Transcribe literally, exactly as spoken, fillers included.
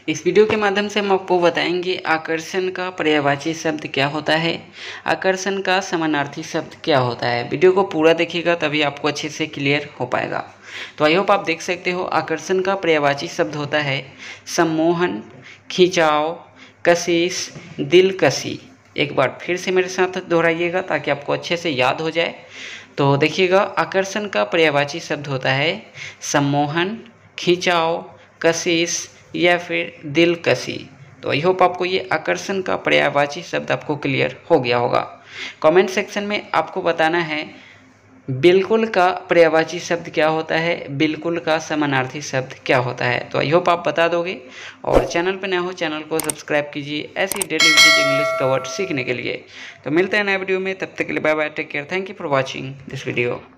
इस वीडियो के माध्यम से हम आपको बताएंगे आकर्षण का पर्यायवाची शब्द क्या होता है, आकर्षण का समानार्थी शब्द क्या होता है। वीडियो को पूरा देखिएगा तभी आपको अच्छे से क्लियर हो पाएगा। तो आई होप आप देख सकते हो, आकर्षण का पर्यायवाची शब्द होता है सम्मोहन, खिंचाव, कशिश, दिलकशी। एक बार फिर से मेरे साथ दोहराइएगा ताकि आपको अच्छे से याद हो जाए। तो देखिएगा, आकर्षण का पर्यायवाची शब्द होता है सम्मोहन, खिंचाव, कशिश या फिर दिलकशी। तो आई होप आपको ये आकर्षण का पर्यायवाची शब्द आपको क्लियर हो गया होगा। कमेंट सेक्शन में आपको बताना है बिल्कुल का पर्यायवाची शब्द क्या होता है, बिल्कुल का समानार्थी शब्द क्या होता है। तो आई होप आप बता दोगे। और चैनल पर नया हो चैनल को सब्सक्राइब कीजिए ऐसी डेली वीडियो इंग्लिश का वर्ड सीखने के लिए। तो मिलते हैं नए वीडियो में, तब तक के लिए bye bye, take care, thank you for watching this video.